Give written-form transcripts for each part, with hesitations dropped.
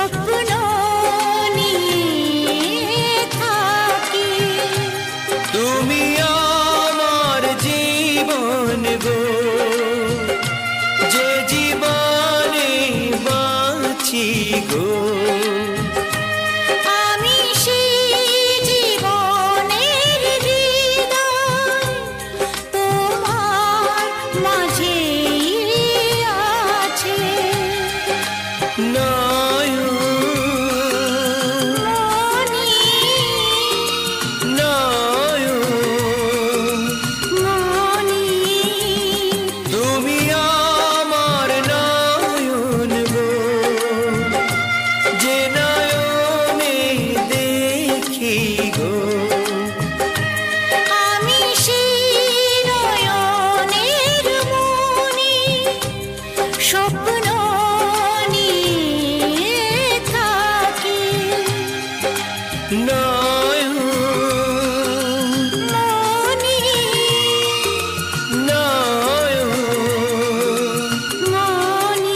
স্বপ্ন নিয়ে থাকি। তুমি আমার জীবন গো, যে জীবনে বাঁচি গো। আমি সেই জীবনের হৃদয় তোমার মাঝেই আছে। নয়ন মনি নয়ন মনি তুমি আমার নয়ন গো, যে নয়নে দেখি গো। আমি সেই নয়নের মনি স্বপ্ন নিয়ে থাকি। নয়ন মনি নয়ন মনি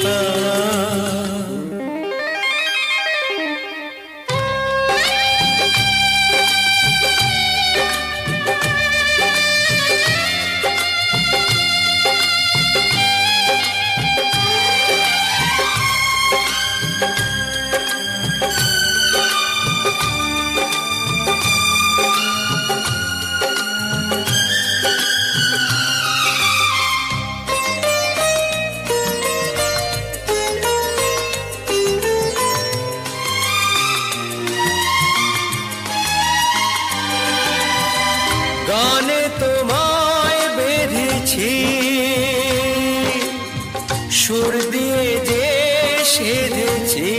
গানে তোমায় বেঁধেছি, সুর দিয়ে যে সেধেছি।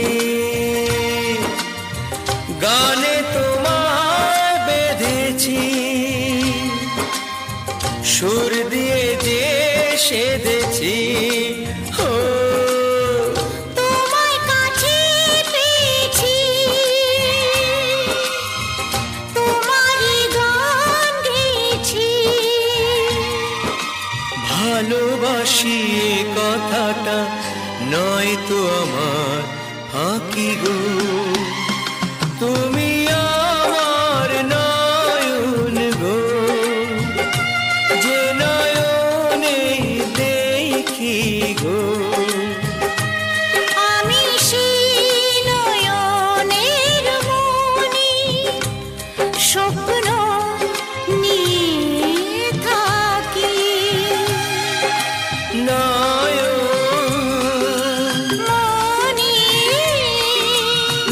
গানে তোমায় বেঁধেছি, সুর দিয়ে যে সেধেছি। ও তোমায় কাছে পেয়েছি, তোমারই গান গেয়েছি। ভালোবাসি এ কথাটা নয় তো আমার ফাঁকি গো। তুমি আমার নয়ন গো, যে নয়নে দেখি গো। আমি সেই নয়নের মনি স্বপ্ন নিয়ে থাকি। নয়ন মনি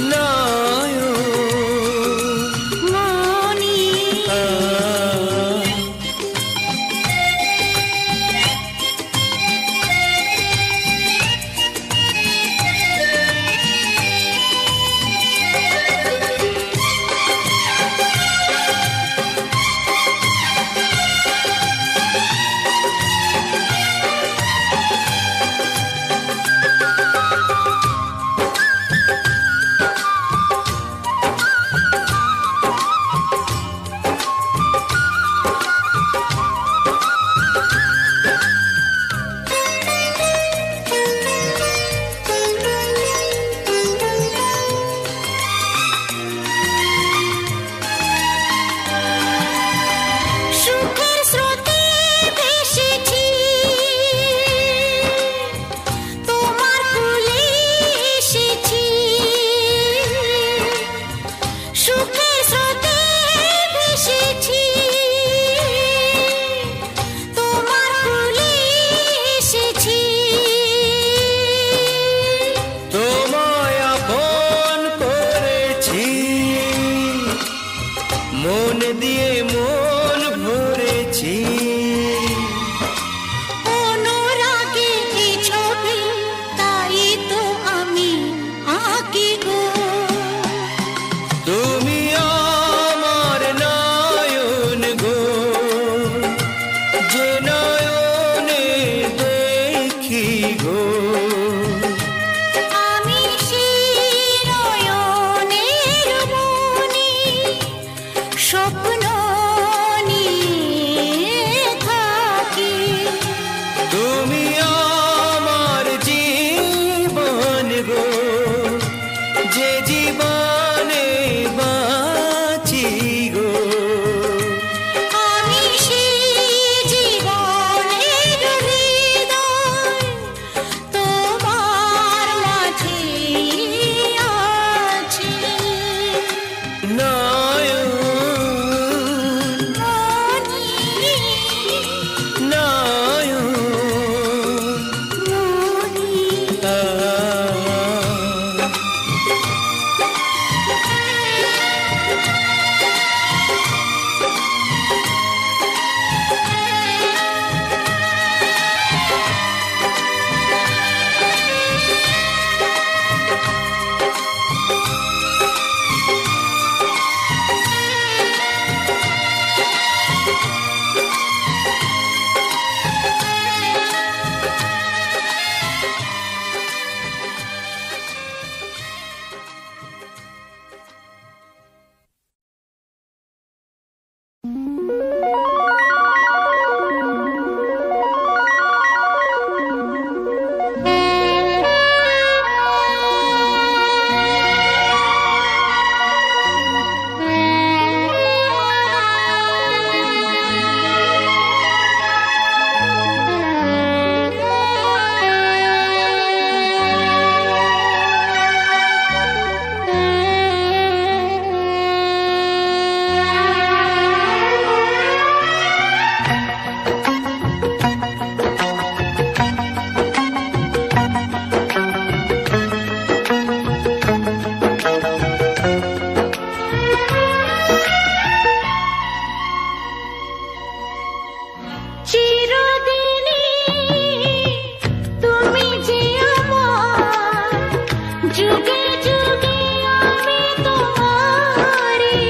যুগে আমি তোমারি,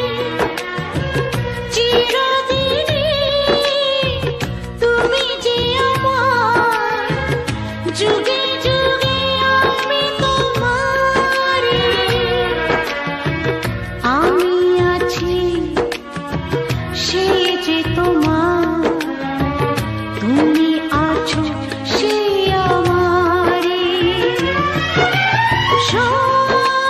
চিরদিনই তুমি যে আমার, যুগে যুগে আমি তোমারি। আমি আছি সে যে তোমার, তুমি আছো সে আমারি।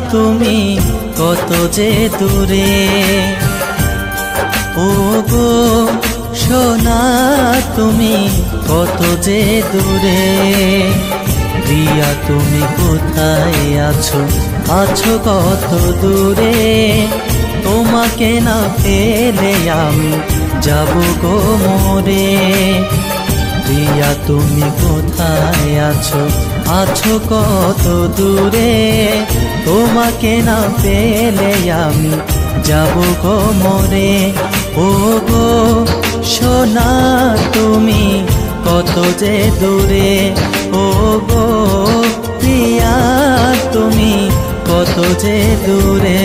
তুমি কত যে দূরে, ও গো সোনা তুমি কত যে দূরে। প্রিয়া তুমি কোথায় আছো, আছো কত দূরে, তোমাকে না পেলে আমি যাব গো মরে। প্রিয়া তুমি কোথায় আছো, আছো কত দূরে, তোমাকে না পেলে আমি যাব গো মরে। ও গো সোনা তুমি কত যে দূরে, ও গো প্রিয়া তুমি কত যে দূরে।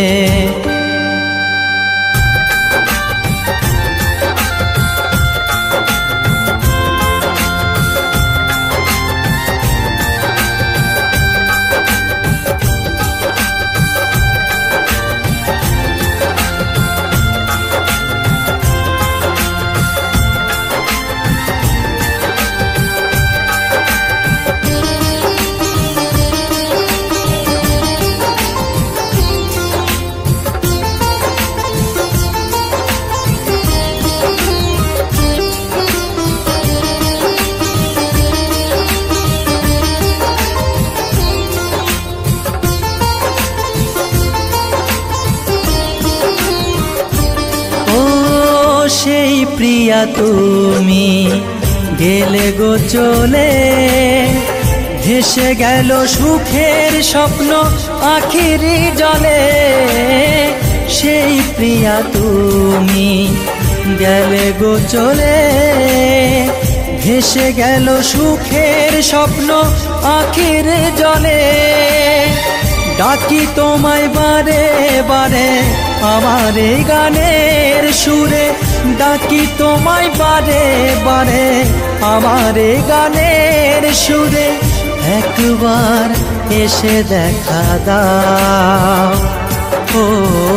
সেই প্রিয়া তুমি গেলে গো চলে, ভেসে গেল সুখের স্বপ্ন আখির জলে। সেই প্রিয়া তুমি গেলে গো চলে, ভেসে গেল সুখের স্বপ্ন আখির জলে। ডাকি তোমায় বারে বারে আমার এই গানের সুরে, ডাকি তোমায় বারে বারে আমার এই গানের সুরে। একবার এসে দেখা দাও, ও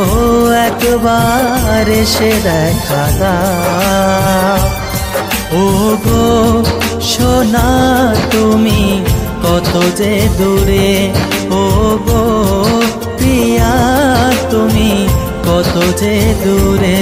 একবার এসে দেখা দাও। ও গো সোনা তুমি কত যে দূরে, ও গো প্রিয়া তুমি কত যে দূরে।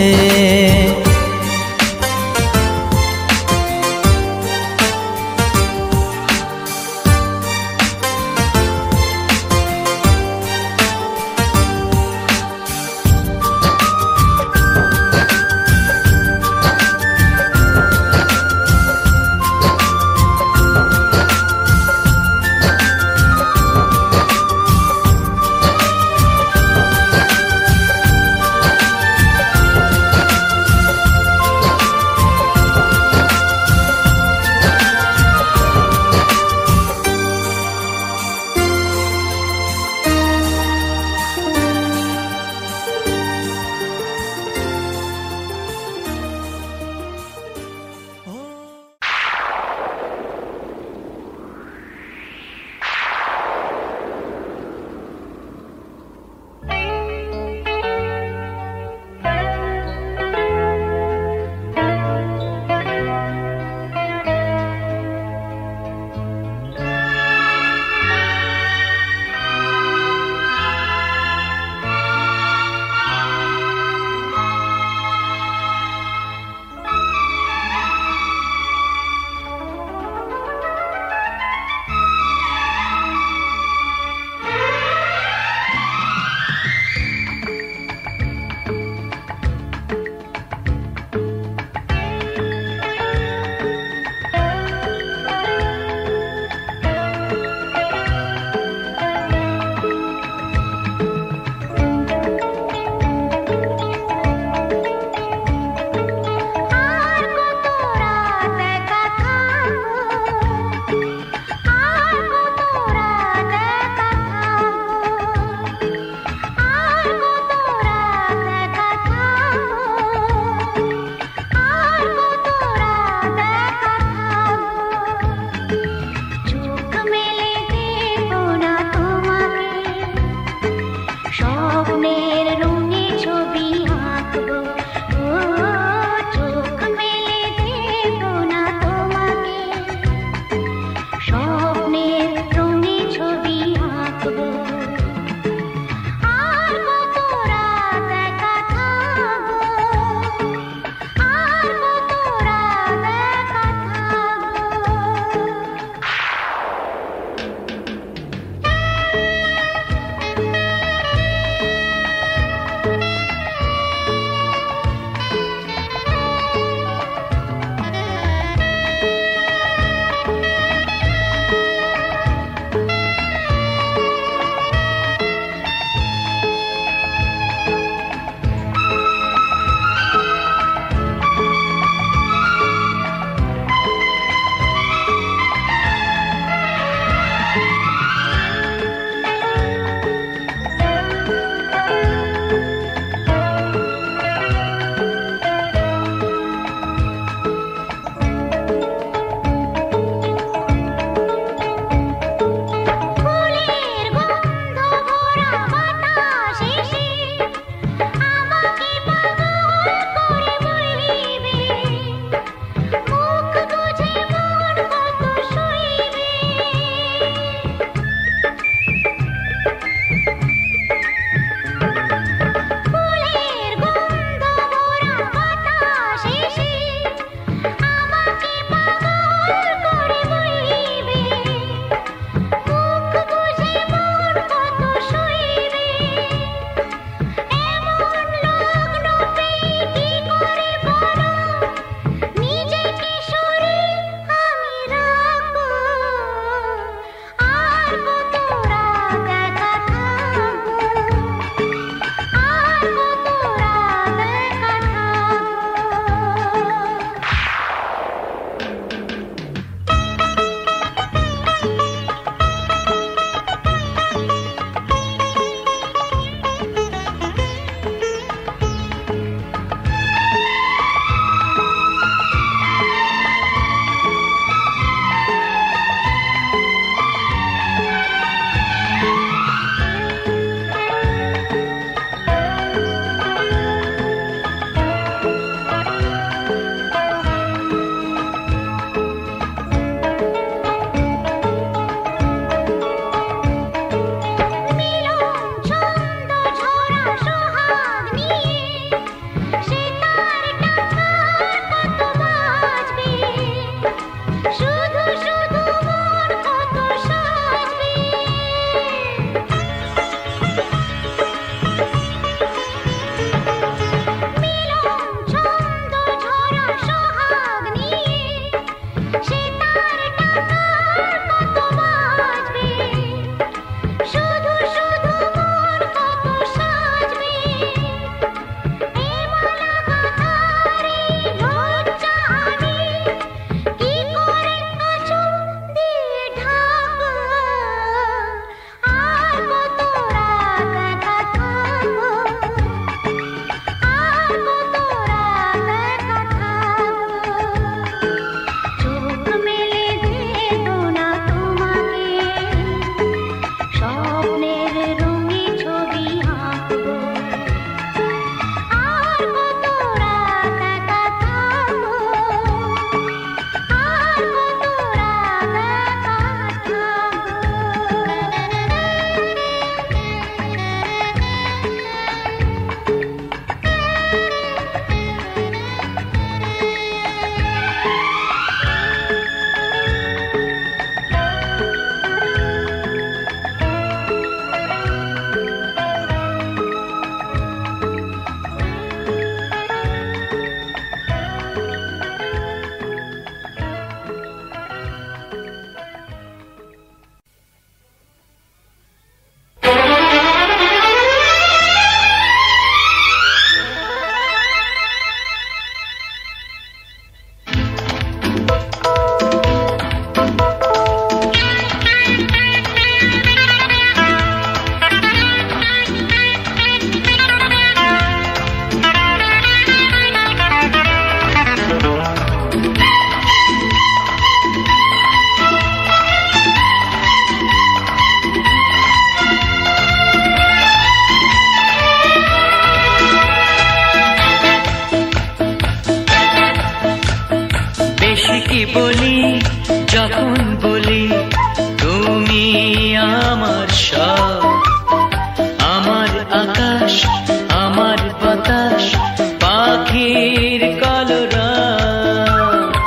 বলি যখন বলি তুমি আমার সব, আমার আকাশ আমার বাতাস পাখির কলরব।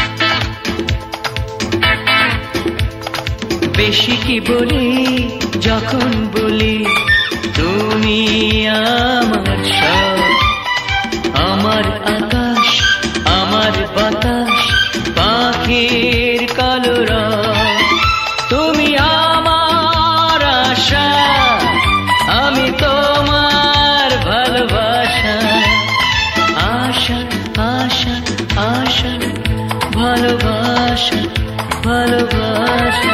বেশি কি বলি যখন বলি তুমি আমার সব, আমার আকাশ আমার বাতাস পাখির কলরব। তুমি আমার আশা আমি তোমার ভালোবাসা, আশা আশা আশা ভালোবাসা ভালোবাসা।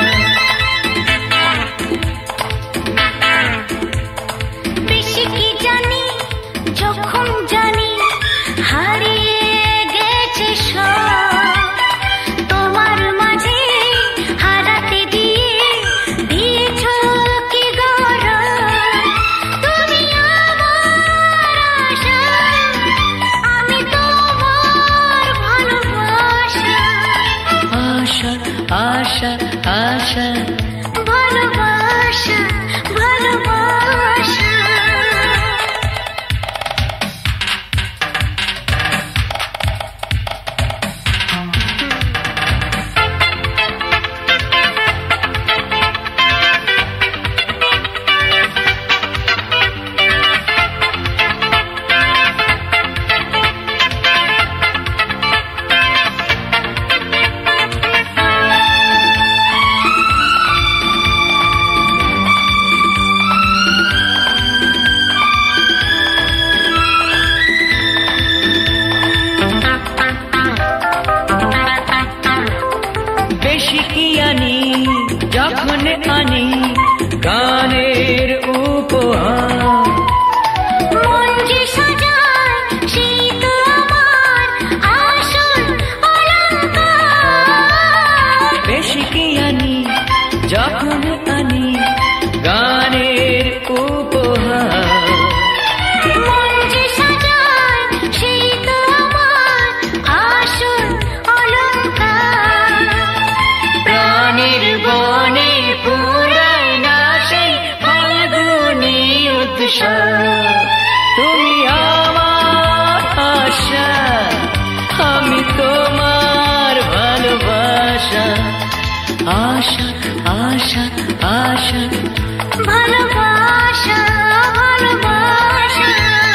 বেশি কি জানি যখন জানি হারিয়ে গেছে সব, তোমার মাঝে হারাতে দিয়ে দিয়েছো কি গরব। তুমি আমার আশা আমি তোমার ভালোবাসা, আশা আশা আশা ভালোবাসা ভালোবাসা। বেশি কি আনি যখন আনি গানের উপহার, মন যে সাজায় সেই তো আমার আসল অলংকার। বেশি কি আনি যখন আনি গানের উপহার, মন যে সাজায় সেই তো আমার আসল অলংকার। প্রাণের বনে পুরায় না সেই ফাল্গুনী উৎসব। তুমি আমার আশা আমি তোমার ভালোবাসা, আশা আশা আশা ভালোবাসা ভালোবাসা।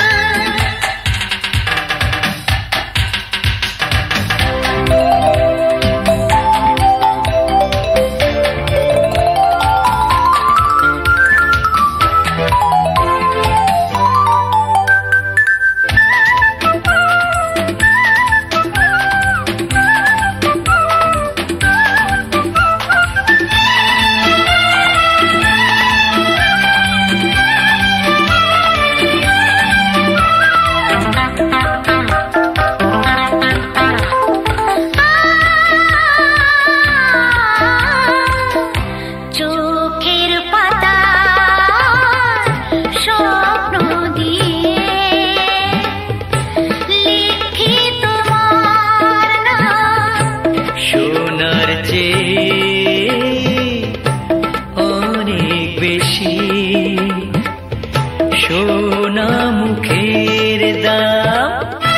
চোখের পাতা স্বপ্ন দিয়ে লিখি তোমার নাম। সোনার চেয়ে অনেক বেশি সোনা মুখের দাম।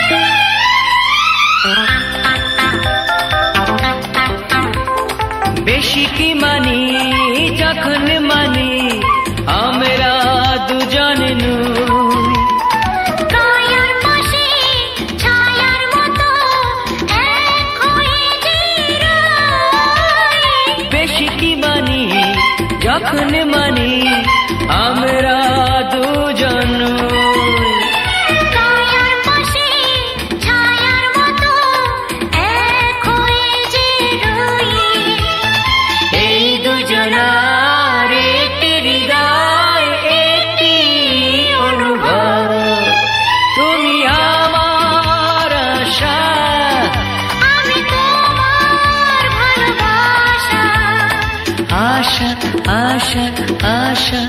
বেশি কি মানি যখন মানি আমরা দুজন নই, কায়ার পাশে ছায়ার মতো এক হয়ে যে রই। বেশি কি মানি যখন মানি আমরা দুজন নই। কায়ার পাশে ছায়ার মতো এক হয়ে যে রই। এই দুজনার একটি হৃদয় একটি অনুভব। তুমি আমার আশা আমি তোমার ভালোবাসা, আশা আশা আশা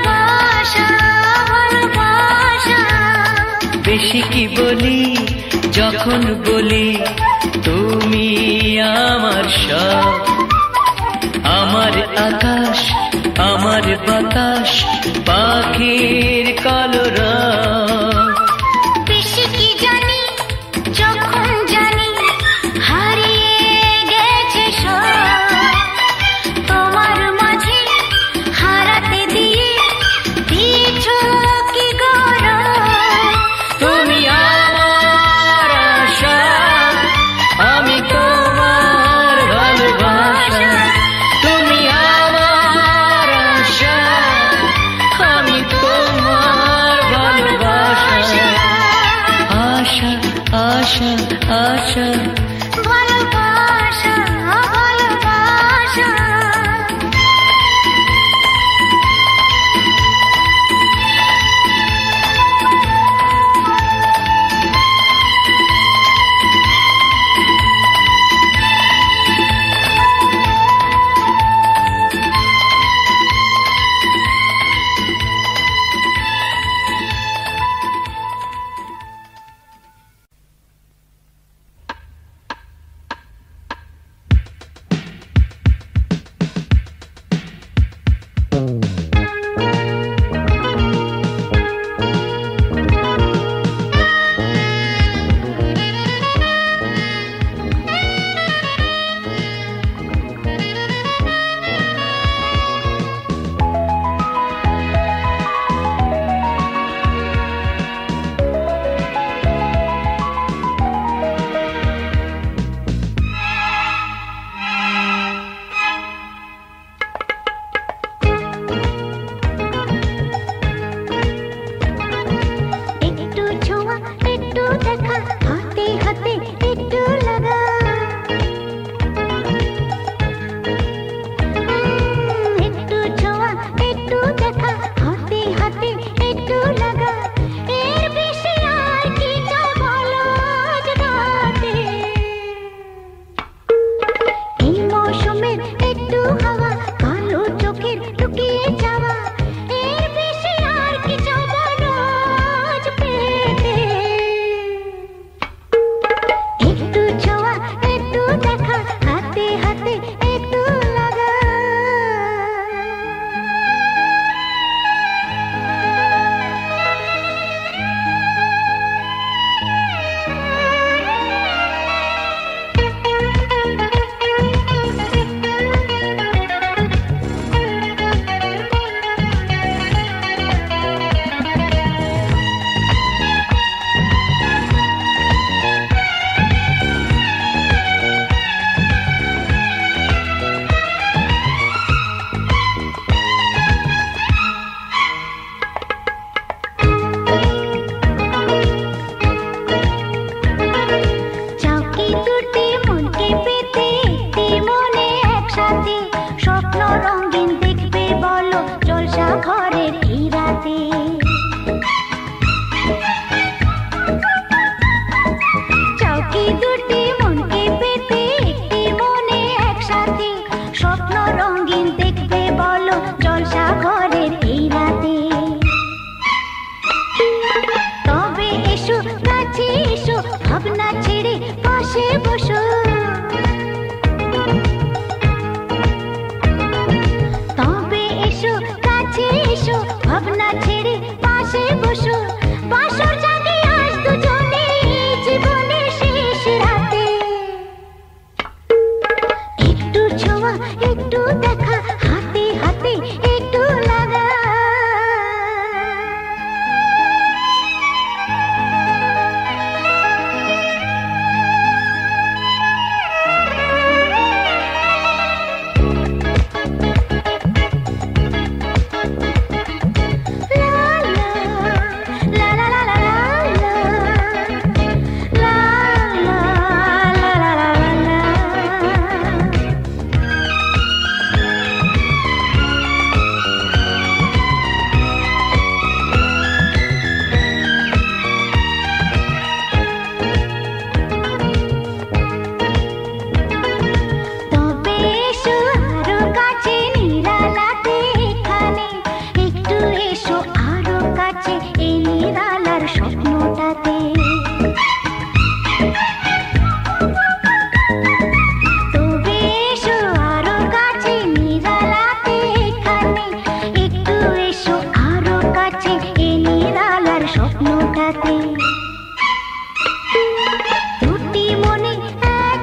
ভালোবাসা ভালোবাসা। বেশি কি বলি যখন বলি তুমি আমার সব, আমার আকাশ আমার বাতাস পাখির কলরব। বেশি কি জানি যখন জানি হারিয়ে গেছে সব, তোমার মাঝে হারাতে দিয়ে দিয়েছ কি গৌরব। তুমি আমার আশা, আমি তোমার ভালোবাসা। তুমি আমার আশা, আমি তোমার ভালোবাসা। আশা আশা আশা ভালোবাসা ভালোবাসা।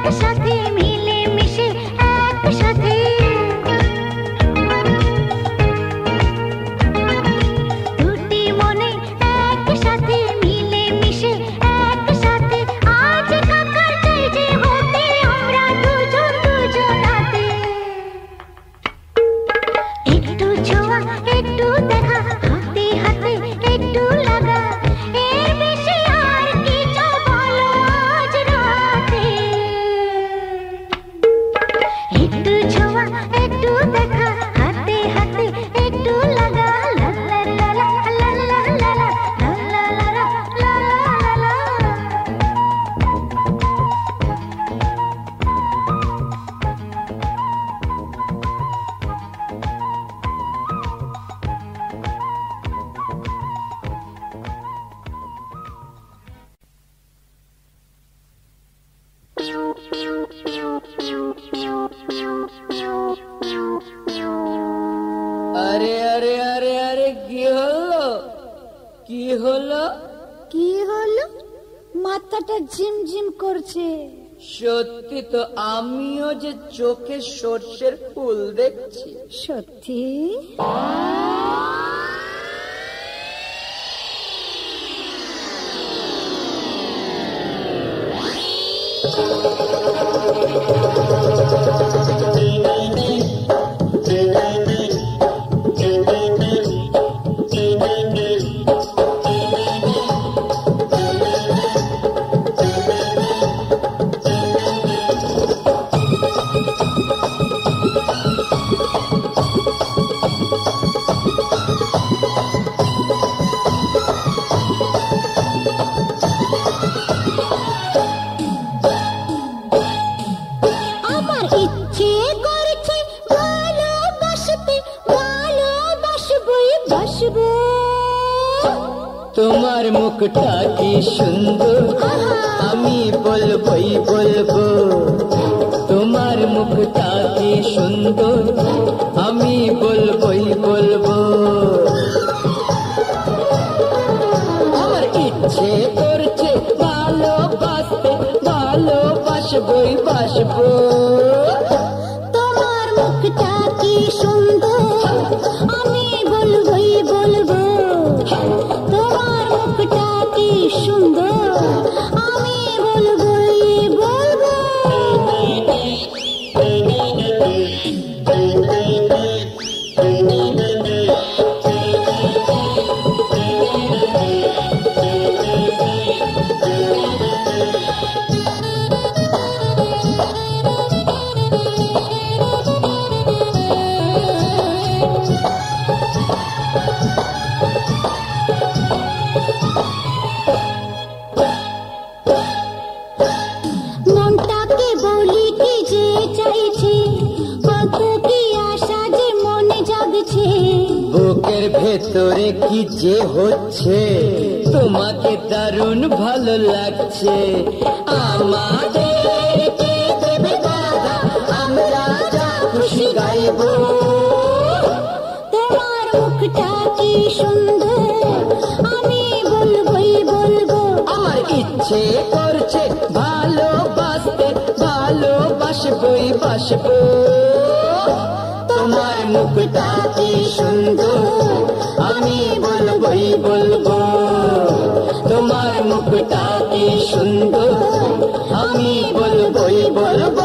একসাথে মিলে মিশে একসাথে দুটি মনে একসাথে মিলে মিশে একসাথে আজ কাকার চাই যে হতে আমরা দুজন দুজনাতে একটু ছোঁয়া একটু দেখা হাতে হাতে একটু লাগা এর বেশি আর কিছু বলো আজ রাতে একটু ছোঁয়া একটু দেখা হাতে হাতে একটু লাগা লা লা লা লা লা লা লা লা লা লা লা লা। আরে আরে আরে আরে কি হলো কি হলো? কি হলো? মাথাটা ঝিমঝিম করছে। সত্যি তো আমিও যে চোখে সর্ষের ফুল দেখছি। সত্যি? আমার ইচ্ছে করছে ভালোবাসতে, ভালোবাসবই বাসবো। তোমার মুখটা কি সুন্দর, আমি বলবই বলবো। তোমার মুখটা কি সুন্দর, আমি বলবই বলবো। আমার ইচ্ছে করছে ভালোবাসতে, ভালোবাসবই বাসবো। তোমার মুখটা কি সুন্দর, আমি বলবই বলবো। তোমার মুখটা কি সুন্দর, আমি বলবই বলবো। মনটাকে বলি কি যে চাইছে, কত কি আশা যে মনে জাগছে। বুকের ভেতরে কি যে হচ্ছে, তোমাকে দারুণ ভালো লাগছে। আমাদেরকে দেবে বাধা, আমরা যা খুশি গাইবো। তোমার মুখটা কি সুন্দর, আমি বলবই বলবো। আমার ইচ্ছে করছে ভালোবাসতে, ভালোবাসবই বাসবো। তোমার মুখটা কি সুন্দর, আমি বলবই বলবো। তোমার মুখটা কি সুন্দর, আমি বলবই বলবো।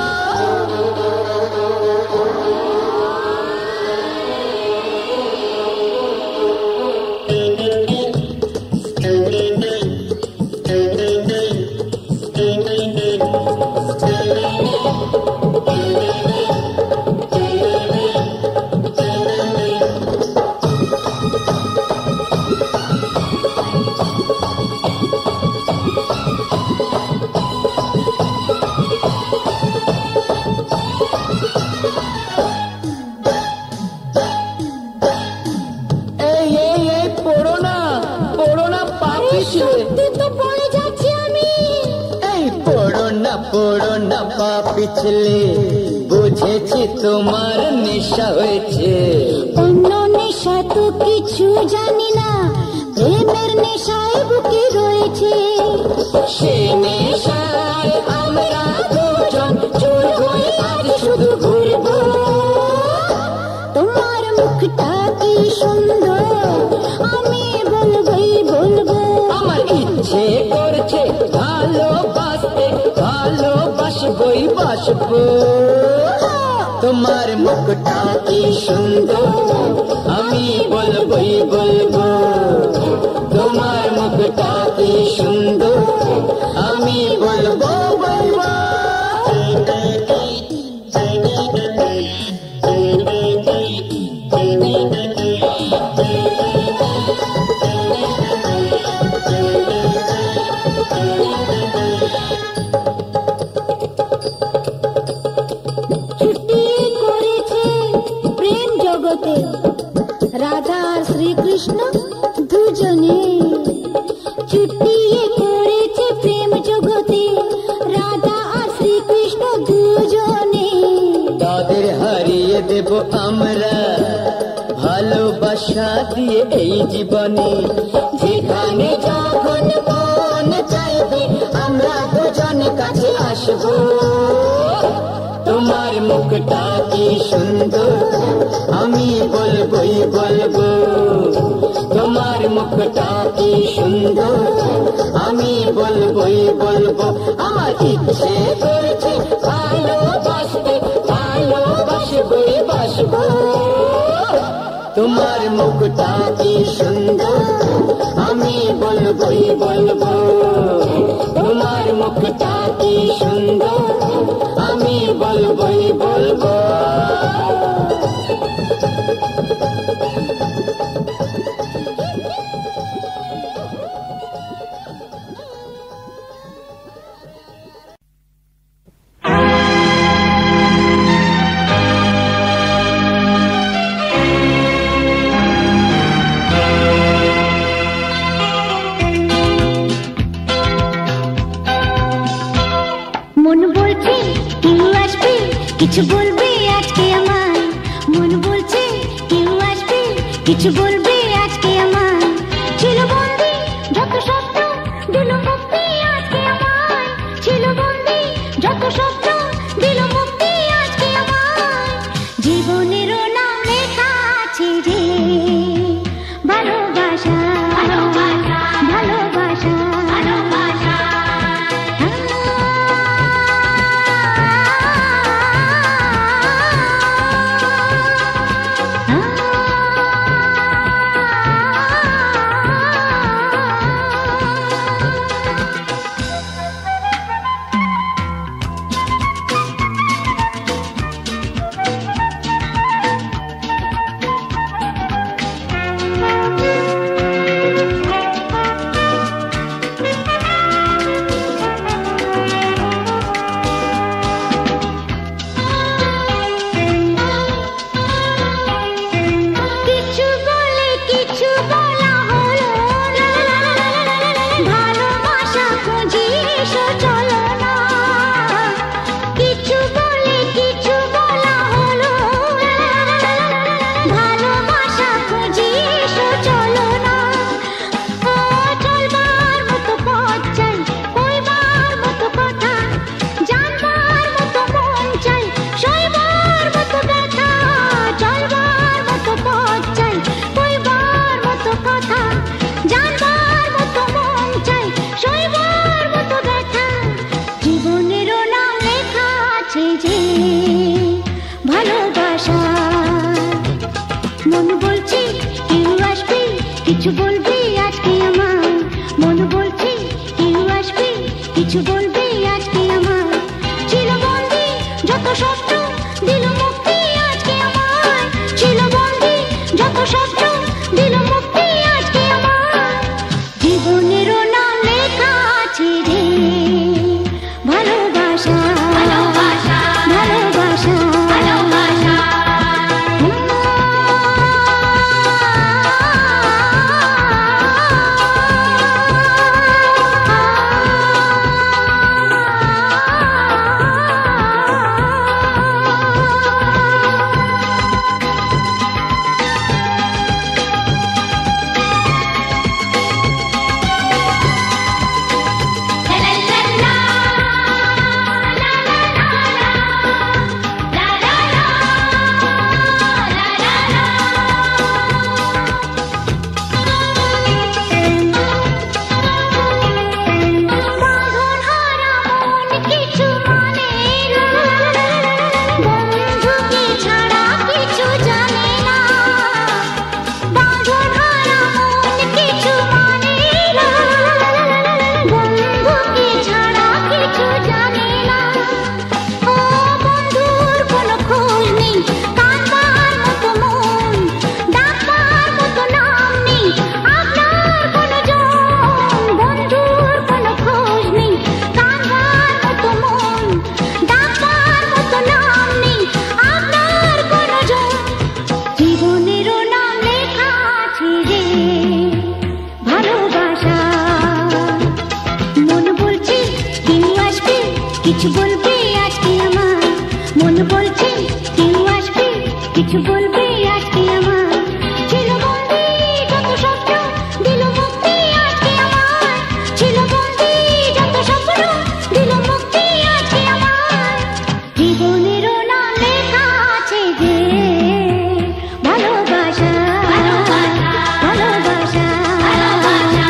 সত্যি তো পড়ে যাচ্ছি আমি। এই পড়ো না পা পিছলে, বুঝেছি তোমার নেশা হয়েছে। অন্য নেশা তো কিছু জানি না, প্রেমের নেশায় বুকে রয়েছে। সে নেশায় আমরা আসবো। তোমার মুখটা কি সুন্দর আমি বলবই বলবো। তোমার মুখটা কি সুন্দর আমি বলবো বলবো। রাধা আর শ্রীকৃষ্ণ দুজনে চুটিয়ে পড়েছে প্রেম জগতে। রাধা আর শ্রীকৃষ্ণ দুজনে তাদের হারিয়ে দেব আমরা ভালোবাসা দিয়ে এই জীবনে। যেখানে যখন মন চাইবে আমরা দুজন কাছে আসবো। তোমার মুখটা কি সুন্দর আমি বলবই বলবো। তোমার মুখটা কি সুন্দর আমি বলবই বলবো। আমার ইচ্ছে করেছে ভালোবাসতে ভালোবাসবই বাসবো। তোমার মুখটা কি সুন্দর আমি বলবই বলবো। তোমার মুখটা কি সুন্দর আমি বলবই বলবো। কিছু বলবে আজকে আমায়, মন বলছে কেউ আসবে কিছু বলবে আজকে আমায়। ছিল বন্দি যত স্বপ্ন দিল মুক্তি আজকে আমায়। ছিল বন্দি যত স্বপ্ন দিল মুক্তি আজকে আমায়। জীবনেরও নাম লেখা আছে রে ভালোবাসা ভালোবাসা ভালোবাসা ভালোবাসা। বলবে আজকে আমায়, মন বলছে কেউ আসবে, কিছু বলবে আজকে আমায়। ছিল বন্দি যত স্বপ্ন, দিল মুক্তি আজকে আমায়। ছিল বন্দি যত স্বপ্ন, দিল মুক্তি আজকে আমায়। জীবনেরও নাম লেখা আছে যে ভালোবাসা, ভালোবাসা, ভালোবাসা, ভালোবাসা।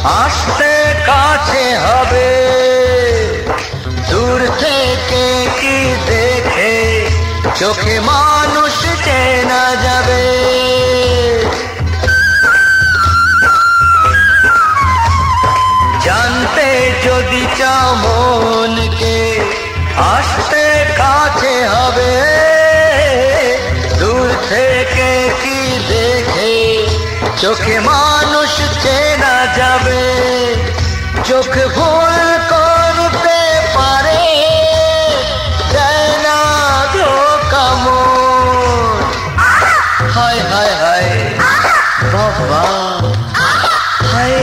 আসতে কাছে হবে, দূর থেকে কি দেখে চোখে মানুষ চেনা যাবে। জানতে যদি চাও মনকে, আসতে কাছে হবে, দূর থেকে কি দেখে চোখে মানুষ চেনা যাবে। চোখ ভুল করতে পারে, দেয় না ধোঁকা মন। হায় হায় হায় বাবা, হায়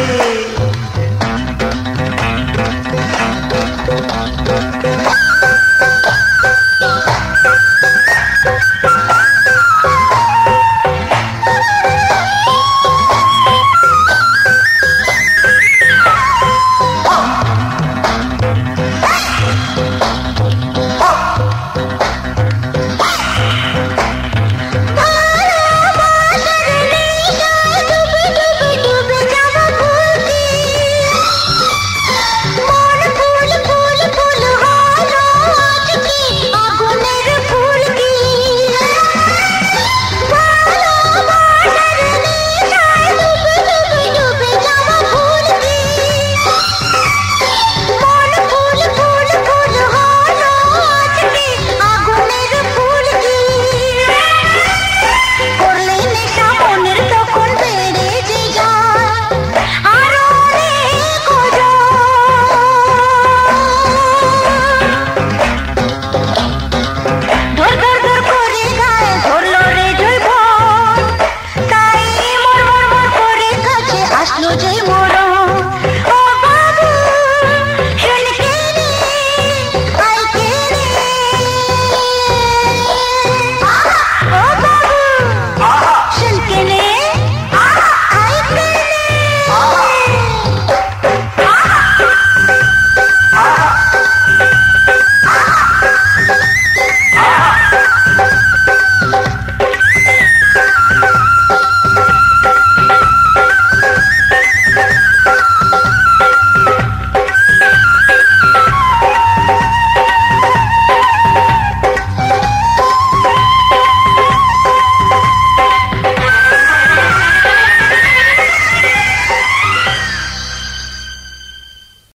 জয়